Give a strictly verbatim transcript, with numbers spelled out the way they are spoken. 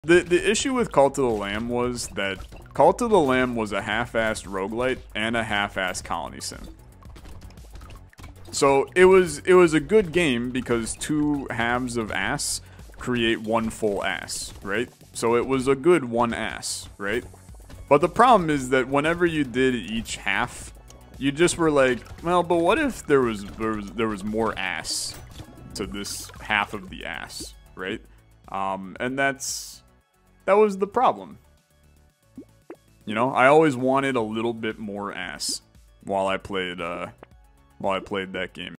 The, the issue with Cult of the Lamb was that Cult of the Lamb was a half-assed roguelite and a half-assed colony sim. So it was it was a good game because two halves of ass create one full ass, right? So it was a good one ass, right? But the problem is that whenever you did each half, you just were like, well, but what if there was there was, there was more ass to this half of the ass, right? Um, and that's that was the problem. You know, I always wanted a little bit more ass while I played uh while I played that game.